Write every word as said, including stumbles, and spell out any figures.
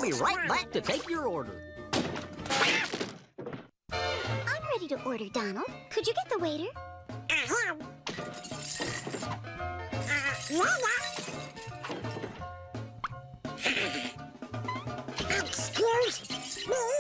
be right back to take your order. I'm ready to order, Donald. Could you get the waiter? Uh-huh. Uh, Excuse me?